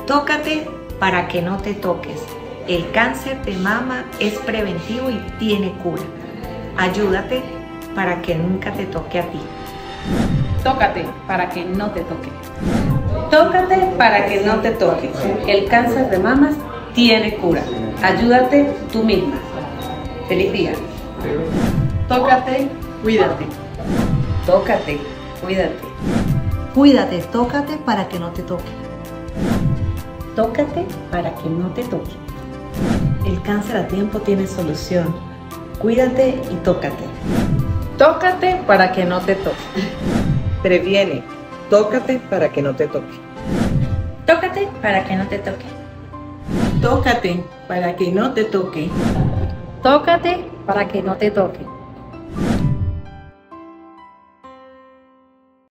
Tócate para que no te toques. El cáncer de mama es preventivo y tiene cura. Ayúdate para que nunca te toque a ti. Tócate para que no te toque. Tócate para que no te toque. El cáncer de mamas tiene cura. Ayúdate tú misma. Feliz día. Tócate, cuídate. Tócate, cuídate. Cuídate, tócate para que no te toque. Tócate para que no te toque. El cáncer a tiempo tiene solución. Cuídate y tócate. Tócate para que no te toque. Previene. Tócate para que no te toque. Tócate para que no te toque. Tócate para que no te toque. Tócate para que no te toque.